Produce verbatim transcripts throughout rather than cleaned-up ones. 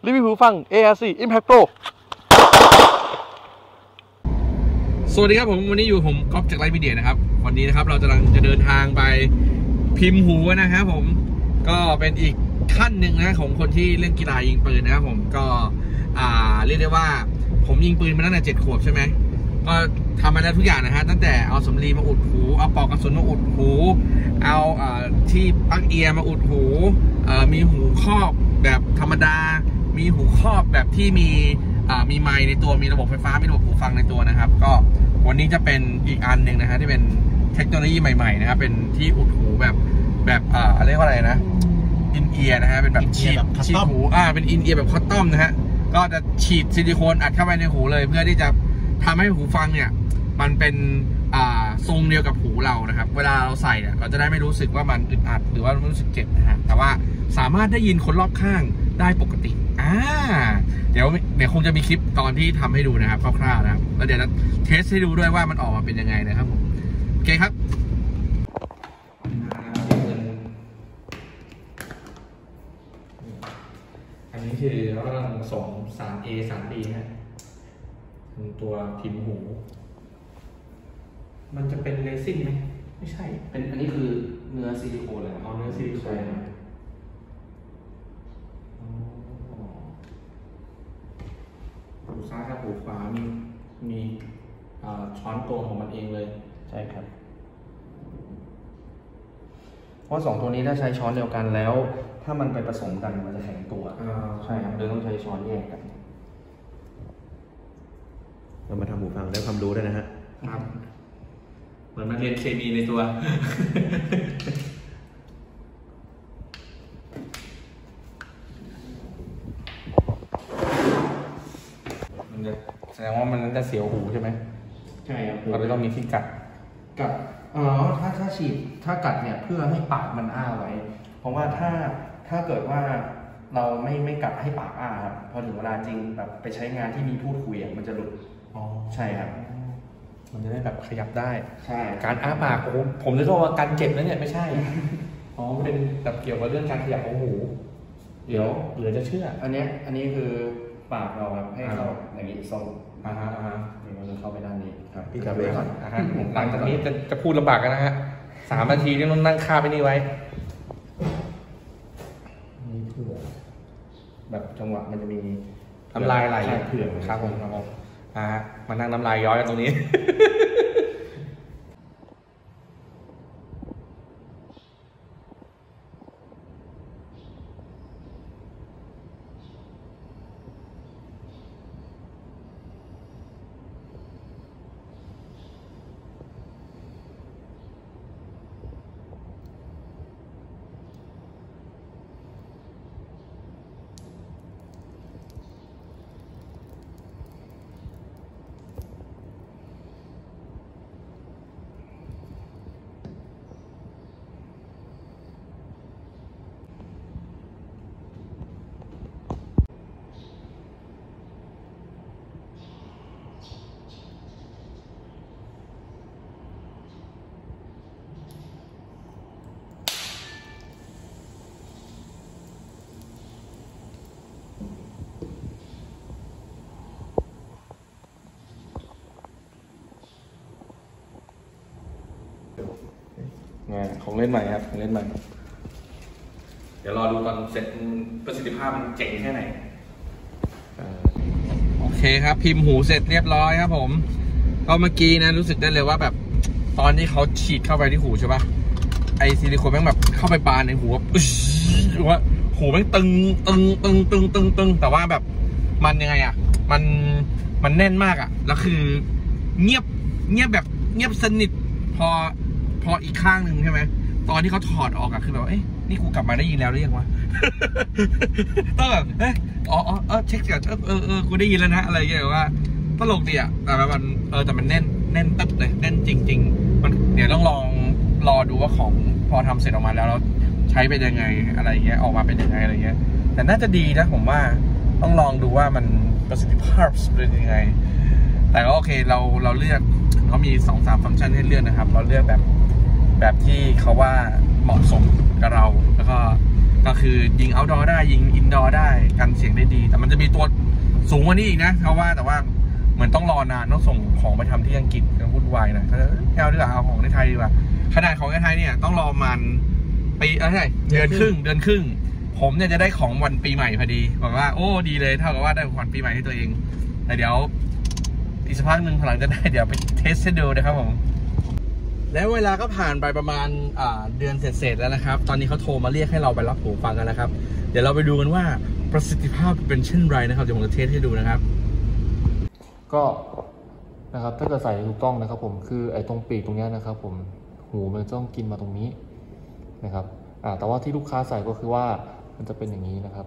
รีวิวหูฟัง เอ อาร์ ซี Impact Pro สวัสดีครับผมวันนี้อยู่ผมก๊อฟจากไลฟ์มีเดียนะครับวันนี้นะครับเรากำลังจะเดินทางไปพิมพ์หูนะครับผมก็เป็นอีกขั้นหนึ่งนะของคนที่เล่นกีฬายิงปืนนะครับผมก็อ่าเรียกได้ว่าผมยิงปืนมาตั้งแต่เจ็ดขวบใช่ไหมก็ทำมาได้ทุกอย่างนะฮะตั้งแต่เอาสำลีมาอุดหูเอาปลอกกระสุนมาอุดหูเอาอ่าที่ปลั๊กเอียร์มาอุดหูอ่ามีหูครอบแบบธรรมดามีหูครอบแบบที่มีอ่ามีไมค์ในตัวมีระบบไฟฟ้ามีระบบหูฟังในตัวนะครับก็วันนี้จะเป็นอีกอันหนึ่งนะฮะที่เป็นเทคโนโลยีใหม่ๆนะครับเป็นที่อุดหูแบบแบบอ่าเรียกว่าอะไรนะอินเอียร์นะฮะเป็นแบบฉีดฉีดหูอ่าเป็นอินเอียร์แบบคอตตอมนะฮะก็จะฉีดซิลิโคนอัดเข้าไปในหูเลยเพื่อที่จะทำให้หูฟังเนี่ยมันเป็นอ่าทรงเดียวกับหูเรานะครับเวลาเราใส่เนี่ยเราจะได้ไม่รู้สึกว่ามันอึดอัดหรือว่ารู้สึกเจ็บนะฮะแต่ว่าสามารถได้ยินคนรอบข้างได้ปกติอ่าเดี๋ยวเดี๋ยวคงจะมีคลิปตอนที่ทำให้ดูนะครับคร่าวๆนะครับแล้วเดี๋ยวจะเทสให้ดูด้วยว่ามันออกมาเป็นยังไงนะครับผมโอเคครับอันนี้คือเรากำลังส่งสาร A สาร B นะตัวพิมพ์หูมันจะเป็นเรซินไหมไม่ใช่เป็นอันนี้คือเนื้อซิลิโคนเลยอ๋อเนื้อซิลิโคนหูซ้ายกับหูขวามีมีช้อนตัวของมันเองเลยใช่ครับเพราะสองตัวนี้ถ้าใช้ช้อนเดียวกันแล้วถ้ามันไปผสมกันมันจะแข็งตัวใช่ครับเลยต้องใช้ช้อนแยกกันเรามาทำหูฟังได้ความรู้ด้วยนะฮะครับเหมือนมาเรียนเคมีในตัวมันจะแสดงว่ามันจะเสียวหูใช่ไหมใช่ครับเราเลยต้องมีที่กัดกัดอ๋อถ้าถ้าฉีดถ้ากัดเนี่ยเพื่อให้ปากมันอ้าไว้เพราะว่าถ้าถ้าเกิดว่าเราไม่ไม่กัดให้ปากอ้าครับพอถึงเวลาจริงแบบไปใช้งานที่มีพูดคุยมันจะหลุดอ๋อใช่ครับมันจะได้แบบขยับได้ใช่การอ้าปากโอ้ผมจะบอกว่าการเจ็บนะเนี่ยไม่ใช่อ๋อเป็นแบบเกี่ยวกับเรื่องการขยับของหูเดี๋ยวเหลือจะเชื่ออันนี้อันนี้คือปากเราครับให้เข้าอย่างนี้ทรงอ่าฮะอ่าฮะเดี๋ยวเราจะเข้าไปด้านนี้ครับพี่กลับไปก่อนอ่าฮะหลังจากนี้จะจะพูดลำบากกันนะฮะสามนาทีที่ต้องนั่งคาไปนี่ไว้นี่เผื่อแบบจังหวะมันจะมีน้ำลายไหลเผื่อครับผมครับผมอ่ามานั่งน้ำลายย้อยกันตรงนี้ของเล่นใหม่ครับของเล่นใหม่เดี๋ยวรอดูตอนเสร็จประสิทธิภาพมันเจ๋งแค่ไหนโอเคครับพิมพ์หูเสร็จเรียบร้อยครับผมก็เมื่อกี้นะรู้สึกได้เลยว่าแบบตอนที่เขาฉีดเข้าไปที่หูใช่ปะไอซิลิโคนแม่งแบบเข้าไปบานในหูแบบหรือว่าหูแม่งตึงตึงตึงตึงตึงตึงแต่ว่าแบบมันยังไงอ่ะมันมันแน่นมากอ่ะแล้วคือเงียบเงียบแบบเงียบสนิทพอพออีกข้างหนึ่งใช่ไหมตอนที่เขาถอดออกอะคือแบบเอ้ยนี่กูกลับมาได้ยินแล้วหรือยังวะ ต้องแบบเอ้ยอ๋อเออเช็คก่อนเออเออกูได้ยินแล้วนะอะไรอย่างเงี้ยว่าตลกดีอะแต่มันเออแต่มันแน่นแน่นตึ๊บเลยแน่นจริงๆมันเดี๋ยวต้องลองรอดูว่าของพอทำเสร็จออกมาแล้วแล้วใช้เป็นยังไงอะไรเงี้ยออกมาเป็นยังไงอะไรเงี้ยแต่น่าจะดีนะผมว่าต้องลองดูว่ามันประสิทธิภาพเป็นยังไงแต่ก็โอเคเราเราเลือกเขามีสองสามฟังก์ชันให้เลือกนะครับเราเลือกแบบแบบที่เขาว่าเหมาะสมกับเราแล้วก็ก็คือยิงเอาท์ดอร์ได้ยิงอินดอร์ได้กันเสียงได้ดีแต่มันตัวสูงกว่านี้อีกนะเขาว่าแต่ว่าเหมือนต้องรอนานต้องส่งของไปทำที่อังกฤษก็วุ่นวายนะเอาดีกว่าเอาของในไทยดีกว่าขนาดของในไทยเนี่ยต้องรอมันปีอะไรเดือนครึ่งเดือนครึ่งผมเนี่ยจะได้ของวันปีใหม่พอดีบอกว่าโอ้ดีเลยเท่ากับว่าได้ของปีใหม่ให้ตัวเองแต่เดี๋ยวอีกสักพักหนึ่งหลังจะได้เดี๋ยวไปเทสให้ดูนะครับผมแล้วเวลาก็ผ่านไปประมาณเดือนเศษๆแล้วนะครับตอนนี้เขาโทรมาเรียกให้เราไปรับหูฟังกันนะครับเดี๋ยวเราไปดูกันว่าประสิทธิภาพเป็นเช่นไรนะครับเดี๋ยวผมจะเทสให้ดูนะครับก็นะครับถ้าเกิดใส่ถูกต้องนะครับผมคือไอ้ตรงปีกตรงนี้นะครับผมหูมันต้องกินมาตรงนี้นะครับอ่าแต่ว่าที่ลูกค้าใส่ก็คือว่ามันจะเป็นอย่างนี้นะครับ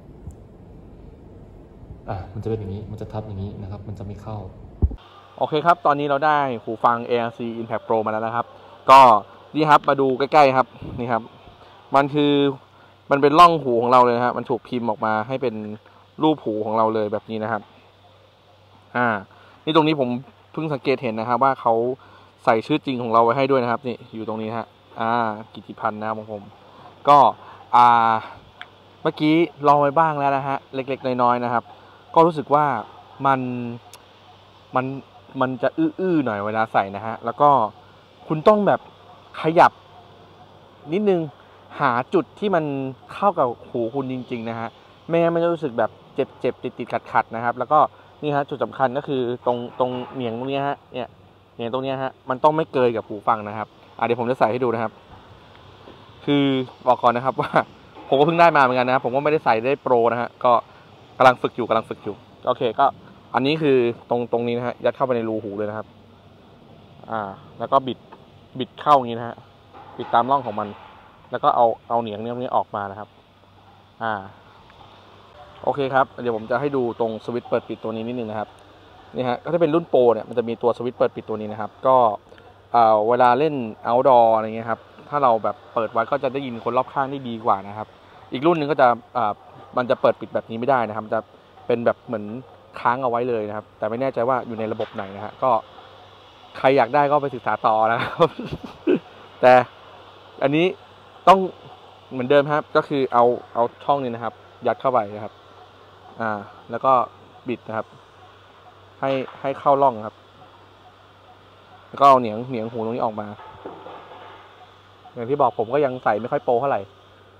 อ่ะมันจะเป็นอย่างนี้มันจะทับอย่างนี้นะครับมันจะไม่เข้าโอเคครับตอนนี้เราได้หูฟัง เอ อาร์ ซี Impact Pro มาแล้วนะครับก็นี่ครับมาดูใกล้ๆครับนี่ครับมันคือมันเป็นร่องหูของเราเลยนะครับมันถูกพิมพ์ออกมาให้เป็นรูปหูของเราเลยแบบนี้นะครับอ่านี่ตรงนี้ผมเพิ่งสังเกตเห็นนะครับว่าเขาใส่ชื่อจริงของเราไว้ให้ด้วยนะครับนี่อยู่ตรงนี้ฮะอ่ากิติพันธ์นะครับของผมก็อ่าเมื่อกี้ลองไว้บ้างแล้วนะฮะเล็กๆน้อยๆนะครับก็รู้สึกว่ามันมันมันจะอื้อๆหน่อยเวลาใส่นะฮะแล้วก็คุณต้องแบบขยับนิดนึงหาจุดที่มันเข้ากับหูคุณจริงๆนะฮะไม่งั้นมันจะรู้สึกแบบเจ็บๆติดๆขัดๆนะครับแล้วก็นี่ฮะจุดสำคัญก็คือตรงตรงเหนียงตรงนี้ฮะเนี่ยเหนียงตรงนี้ฮะมันต้องไม่เกยกับหูฟังนะครับอ่ะเดี๋ยวผมจะใส่ให้ดูนะครับคือบอกก่อนนะครับว่าผมก็เพิ่งได้มาเหมือนกันนะครับผมก็ไม่ได้ใส่ได้โปรนะฮะก็กำลังฝึกอยู่กำลังฝึกอยู่โอเคก็อันนี้คือตรงตรงนี้นะฮะยัดเข้าไปในรูหูเลยนะครับอ่าแล้วก็บิดบิดเข้าอย่างนี้นะฮะบิดตามร่องของมันแล้วก็เอาเอาเหนียงเนี้ยนี้ออกมานะครับอ่าโอเคครับเดี๋ยวผมจะให้ดูตรงสวิตช์เปิดปิดตัวนี้นิดนึงนะครับนี่ฮะถ้าเป็นรุ่นโปรเนี่ยมันจะมีตัวสวิตช์เปิดปิดตัวนี้นะครับก็อ่าเวลาเล่น outdoor อะไรเงี้ยครับถ้าเราแบบเปิดไว้ก็จะได้ยินคนรอบข้างได้ดีกว่านะครับอีกรุ่นนึงก็จะอ่ามันจะเปิดปิดแบบนี้ไม่ได้นะครับจะเป็นแบบเหมือนค้างเอาไว้เลยนะครับแต่ไม่แน่ใจว่าอยู่ในระบบไหนนะฮะก็ใครอยากได้ก็ไปศึกษาต่อนะครับแต่อันนี้ต้องเหมือนเดิมครับก็คือเอาเอาช่องนี้นะครับยัดเข้าไปนะครับอ่าแล้วก็บิดนะครับให้ให้เข้าร่องครับแล้วก็เอาเหนียงเหนียงหูตรงนี้ออกมาอย่างที่บอกผมก็ยังใส่ไม่ค่อยโปรเท่าไหร่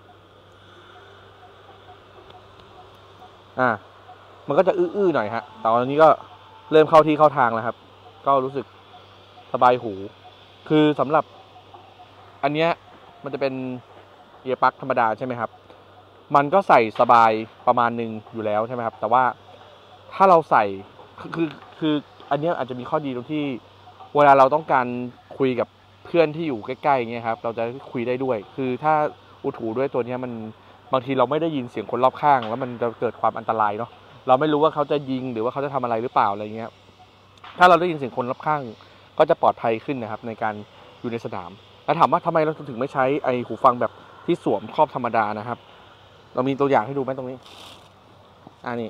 อ่ามันก็จะอื้อๆหน่อยฮะแต่ตอนนี้ก็เริ่มเข้าที่เข้าทางแล้วครับก็รู้สึกสบายหูคือสำหรับอันเนี้ยมันจะเป็นเอียร์ปลั๊กธรรมดาใช่ไหมครับมันก็ใส่สบายประมาณนึงอยู่แล้วใช่ไหมครับแต่ว่าถ้าเราใส่คือคืออันนี้อาจจะมีข้อดีตรงที่เวลาเราต้องการคุยกับเพื่อนที่อยู่ใกล้ๆเงี้ยครับเราจะคุยได้ด้วยคือถ้าอุดหูด้วยตัวนี้มันบางทีเราไม่ได้ยินเสียงคนรอบข้างแล้วมันจะเกิดความอันตรายเนาะเราไม่รู้ว่าเขาจะยิงหรือว่าเขาจะทำอะไรหรือเปล่าอะไรเงี้ยถ้าเราได้ยินเสียงคนรอบข้างก็จะปลอดภัยขึ้นนะครับในการอยู่ในสนามแล้วถามว่าทำไมเราถึงไม่ใช้ไอหูฟังแบบที่สวมครอบธรรมดานะครับเรามีตัวอย่างให้ดูไหมตรงนี้อ่านี่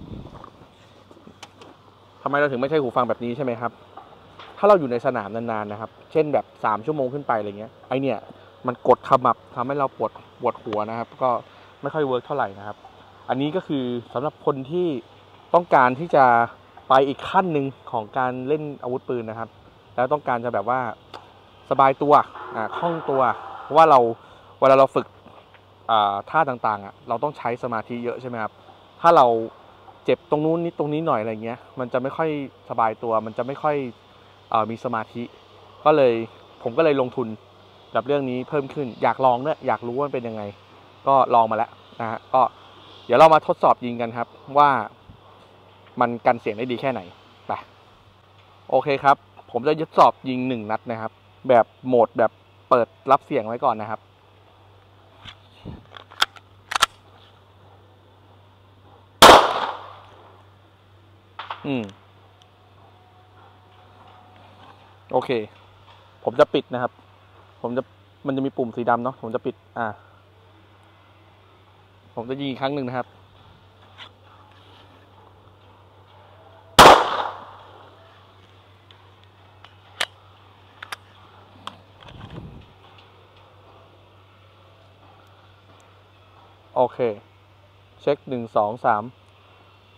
ทำไมเราถึงไม่ใช้หูฟังแบบนี้ใช่ไหมครับถ้าเราอยู่ในสนามนานๆนะครับเช่นแบบสามชั่วโมงขึ้นไปอะไรเงี้ยไอเนี่ยมันกดขมับทำให้เราปวดปวดหัวนะครับก็ไม่ค่อยเวิร์กเท่าไหร่นะครับอันนี้ก็คือสำหรับคนที่ต้องการที่จะไปอีกขั้นหนึ่งของการเล่นอาวุธปืนนะครับแล้วต้องการจะแบบว่าสบายตัวอ่าคล่องตัวเพราะว่าเราเวลาเราฝึกท่าต่างๆอ่ะเราต้องใช้สมาธิเยอะใช่ไหมครับถ้าเราเจ็บตรงนู้นนิดตรงนี้หน่อยอะไรเงี้ยมันจะไม่ค่อยสบายตัวมันจะไม่ค่อยเอ่อมีสมาธิก็เลยผมก็เลยลงทุนกับเรื่องนี้เพิ่มขึ้นอยากลองเนี่ยอยากรู้ว่าเป็นยังไงก็ลองมาแล้วนะฮะก็เดี๋ยวเรามาทดสอบยิงกันครับว่ามันกันเสียงได้ดีแค่ไหนไปโอเคครับผมจะทดสอบยิงหนึ่งนัดนะครับแบบโหมดแบบเปิดรับเสียงไว้ก่อนนะครับอืมโอเคผมจะปิดนะครับผมจะมันจะมีปุ่มสีดำเนาะผมจะปิดอ่าผมจะยิงอีกครั้งหนึ่งนะครับโอเคเช็คหนึ่งสองสาม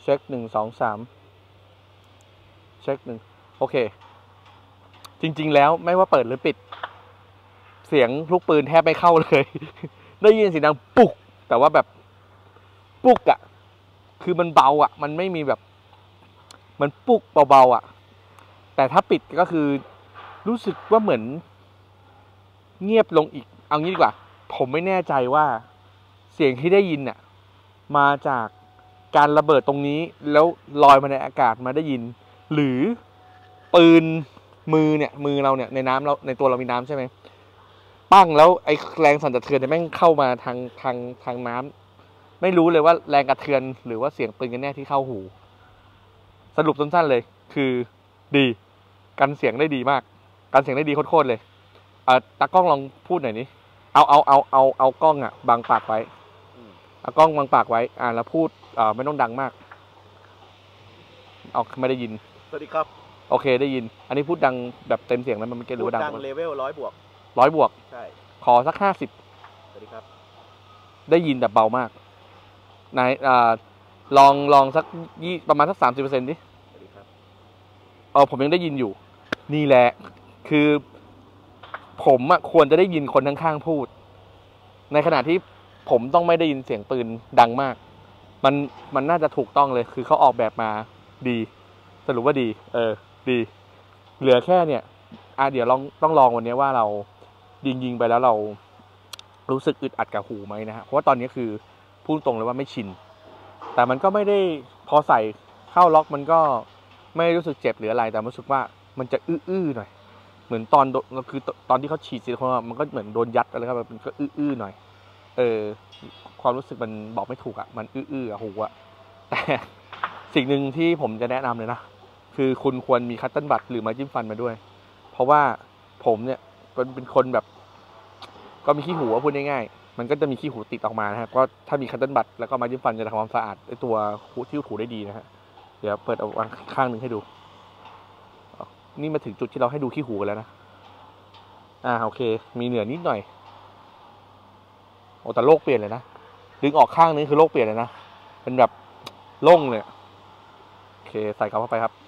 เช็คหนึ่งสองสามเช็คหนึ่งโอเคจริงๆแล้วไม่ว่าเปิดหรือปิดเสียงลูกปืนแทบไม่เข้าเลย ได้ยินเสียงดังปุ๊กแต่ว่าแบบปุ๊กอะคือมันเบาอะมันไม่มีแบบมันปุ๊กเบาๆอะแต่ถ้าปิดก็คือรู้สึกว่าเหมือนเงียบลงอีกเอางี้ดีกว่าผมไม่แน่ใจว่าเสียงที่ได้ยินน่ะมาจากการระเบิดตรงนี้แล้วลอยมาในอากาศมาได้ยินหรือปืนมือเนี่ยมือเราเนี่ยในน้ำเราในตัวเรามีน้ำใช่ไหมปั้งแล้วไอ้แรงสั่นสะเทือนเนี่ยแม่งเข้ามาทางทางทางน้ำไม่รู้เลยว่าแรงกระเทือนหรือว่าเสียงปืนกันแน่ที่เข้าหูสรุปสั้นๆเลยคือดีกันเสียงได้ดีมากกันเสียงได้ดีโคตรๆเลยเอ่อตากล้องลองพูดหน่อยนี้เอาเอาเอาเอาเอากล้องอ่ะบังปากไว้เอากล้องบังปากไว้อ่าแล้วพูดเอ่อไม่ต้องดังมากเอาไม่ได้ยินสวัสดีครับโอเคได้ยินอันนี้พูดดังแบบเต็มเสียงแล้วมันไม่เก็ตรู้ว่าดังดังเลเวลร้อยบวกร้อยบวกใช่ขอสักห้าสิบสวัสดีครับได้ยินแต่เบามากไหนอ่าลองลองสักยี่ประมาณสักสามสิบเปอร์เซ็นต์ดิสวัสดีครับเออผมยังได้ยินอยู่นี่แหละคือผมอ่ะควรจะได้ยินคนข้างๆพูดในขณะที่ผมต้องไม่ได้ยินเสียงปืนดังมากมันมันน่าจะถูกต้องเลยคือเขาออกแบบมาดีสรุปว่าดีเออดีเหลือแค่เนี่ยอ่ะเดี๋ยวลองต้องลองวันนี้ว่าเรายิงยิงไปแล้วเรารู้สึกอึดอัดกับหูไหมนะฮะเพราะว่าตอนนี้คือพูดตรงเลยว่าไม่ชินแต่มันก็ไม่ได้พอใส่เข้าล็อกมันก็ไม่รู้สึกเจ็บหรืออะไรแต่รู้สึกว่ามันจะอื้อๆหน่อยเหมือนตอนคือตอนที่เขาฉีดซิลิโคนมันก็เหมือนโดนยัดอะไรครับมันก็อื้อๆหน่อยเออความรู้สึกมันบอกไม่ถูกอ่ะมันอื้อๆอ่ะหูอ่ะแต่สิ่งหนึ่งที่ผมจะแนะนำเลยนะคือคุณควรมีคัตเติ้ลบัตหรือไม้จิ้มฟันมาด้วยเพราะว่าผมเนี่ยเป็นเป็นคนแบบก็มีขี้หูพูดง่ายๆมันก็จะมีขี้หูติดออกมานะครับก็ถ้ามีคัตเติ้ลบัตแล้วก็ไม้จิ้มฟันจะทำความสะอาดไอตัวหูที่หูได้ดีนะฮะเดี๋ยวเปิดเอาข้างหนึ่งให้ดูนี่มาถึงจุดที่เราให้ดูขี้หูกันแล้วนะอ่าโอเคมีเหนือนิดหน่อยโอ้แต่โลกเปลี่ยนเลยนะดึงออกข้างนึงคือโลกเปลี่ยนเลยนะเป็นแบบโล่งเลยโอเคใส่กลับเข้าไปครับ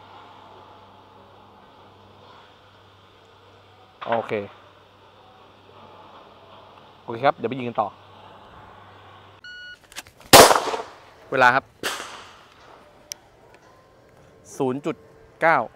โอเคโอเคครับเดี๋ยวไปยิงกันต่อเวลาครับ ศูนย์จุดเก้า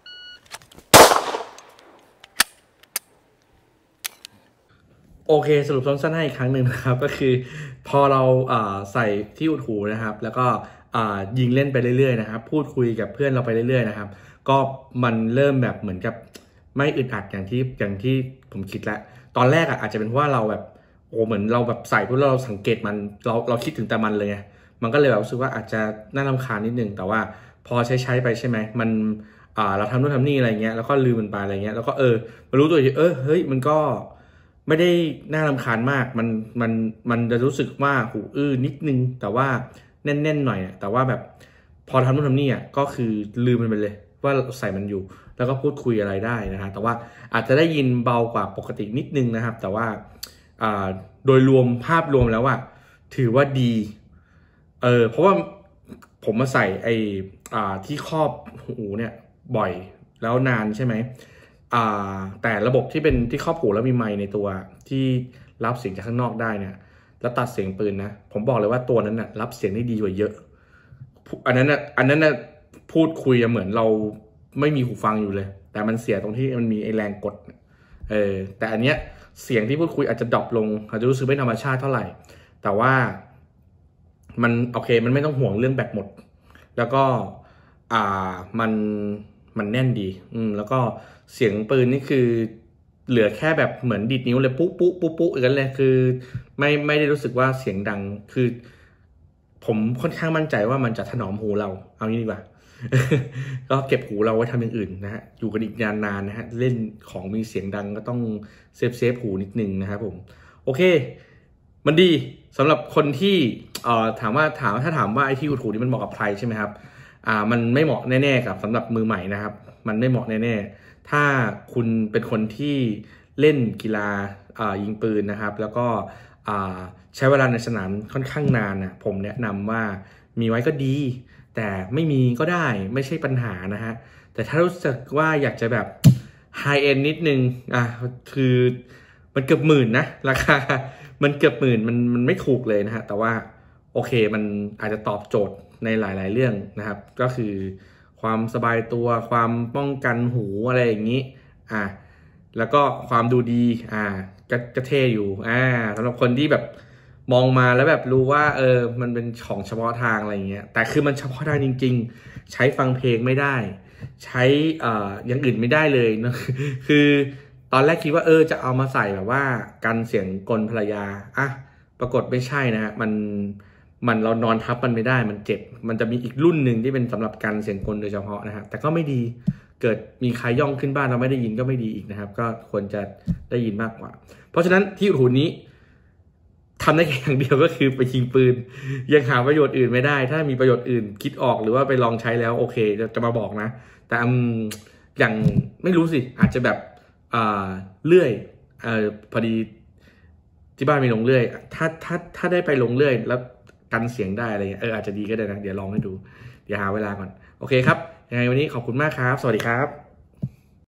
โอเคสรุปสั้นๆให้อีกครั้งหนึ่งนะครับก็คือพอเราใส่ที่อุดหูนะครับแล้วก็ยิงเล่นไปเรื่อยๆนะครับพูดคุยกับเพื่อนเราไปเรื่อยๆนะครับก็มันเริ่มแบบเหมือนกับไม่อึดอัดอย่างที่อย่างที่ผมคิดแล้วตอนแรกอ่ะอาจจะเป็นเพราะว่าเราแบบโอ้เหมือนเราแบบใส่เพื่อเราสังเกตมันเราเราคิดถึงแต่มันเลยไงมันก็เลยแบบรู้สึกว่าอาจจะน่ารำคาญนิดนึงแต่ว่าพอใช้ใช้ไปใช่ไหมมันอ่าเราทำนู่นทำนี่อะไรเงี้ยแล้วก็ลืมมันไปอะไรเงี้ยแล้วก็เออมารู้ตัวอีกเออเฮ้ยมันก็ไม่ได้น่ารำคาญมากมันมันมันจะรู้สึกว่าหูอื้อนิดนึงแต่ว่าแน่นๆหน่อยแต่ว่าแบบพอทำนู่นทำนี่อ่ะก็คือลืมมันไปเลยว่าใส่มันอยู่แล้วก็พูดคุยอะไรได้นะฮะแต่ว่าอาจจะได้ยินเบากว่าปกตินิดนึงนะครับแต่ว่าโดยรวมภาพรวมแล้วอ่ะถือว่าดีเออเพราะว่าผมมาใส่ไอ้ที่ครอบหูเนี่ยบ่อยแล้วนานใช่ไหมแต่ระบบที่เป็นที่ครอบหูแล้วมีไมค์ในตัวที่รับเสียงจากข้างนอกได้เนี่ยแล้วตัดเสียงปืนนะผมบอกเลยว่าตัวนั้นนะรับเสียงได้ดีกว่าเยอะอันนั้นนะอันนั้นนะพูดคุยเหมือนเราไม่มีหูฟังอยู่เลยแต่มันเสียตรงที่มันมีไอแรงกดเออแต่อันเนี้ยเสียงที่พูดคุยอาจจะดรอปลงอาจจะรู้สึกไม่ธรรมชาติเท่าไหร่แต่ว่ามันโอเคมันไม่ต้องห่วงเรื่องแบตหมดแล้วก็อ่ามันมันแน่นดีอืมแล้วก็เสียงปืนนี่คือเหลือแค่แบบเหมือนดีดนิ้วเลยปุ๊ปุ๊ปุ๊ปุ๊อย่างนั้นเลยคือไม่ไม่ได้รู้สึกว่าเสียงดังคือผมค่อนข้างมั่นใจว่ามันจะถนอมหูเราเอางี้ดีกว่า ก็เก็บหูเราไว้ทำอย่างอื่นนะฮะอยู่กันอีกนานๆนะฮะเล่นของมีเสียงดังก็ต้องเซฟเซฟหูนิดนึงนะครับผมโอเคมันดีสำหรับคนที่เอ่อถามว่าถามถ้าถามว่าไอ้ที่อุดหูนี่มันเหมาะกับใครใช่ไหมครับอ่ามันไม่เหมาะแน่ๆกับสำหรับมือใหม่นะครับมันไม่เหมาะแน่ๆถ้าคุณเป็นคนที่เล่นกีฬาอ่ายิงปืนนะครับแล้วก็อ่าใช้เวลาในสนามค่อนข้างนานนะผมแนะนำว่ามีไว้ก็ดีแต่ไม่มีก็ได้ไม่ใช่ปัญหานะฮะแต่ถ้ารู้สึกว่าอยากจะแบบไฮเอ็นนิดนึงอ่ะคือมันเกือบหมื่นนะราคามันเกือบหมื่นมันมันไม่ถูกเลยนะฮะแต่ว่าโอเคมันอาจจะตอบโจทย์ในหลายๆเรื่องนะครับก็คือความสบายตัวความป้องกันหูอะไรอย่างนี้อ่ะแล้วก็ความดูดีอ่าก็ก็เท่อยู่อ่าสำหรับคนที่แบบมองมาแล้วแบบรู้ว่าเออมันเป็นของเฉพาะทางอะไรเงี้ยแต่คือมันเฉพาะทางจริงๆใช้ฟังเพลงไม่ได้ใช้อ่าอย่างอื่นไม่ได้เลยนะคือตอนแรกคิดว่าเออจะเอามาใส่แบบว่ากันเสียงกลภรรยาอ่ะปรากฏไม่ใช่นะฮะมันมันเรานอนทับมันไม่ได้มันเจ็บมันจะมีอีกรุ่นหนึ่งที่เป็นสำหรับกันเสียงกลโดยเฉพาะนะฮะแต่ก็ไม่ดีเกิดมีใครย่องขึ้นบ้านเราไม่ได้ยินก็ไม่ดีอีกนะครับก็ควรจะได้ยินมากกว่าเพราะฉะนั้นที่หูนี้ทำได้แค่อย่างเดียวก็คือไปยิงปืนยังหาประโยชน์อื่นไม่ได้ถ้ามีประโยชน์อื่นคิดออกหรือว่าไปลองใช้แล้วโอเคจะจะมาบอกนะแต่อย่างไม่รู้สิอาจจะแบบอ่าเลื่อยเอ่อพอดีที่บ้านมีลงเลื่อยถ้าถ้าถ้าได้ไปลงเลื่อยแล้วกันเสียงได้อะไรเงี้ยเอออาจจะดีก็ได้นะเดี๋ยวลองให้ดูเดี๋ยวหาเวลาก่อนโอเคครับยังไงวันนี้ขอบคุณมากครับสวัสดีครับ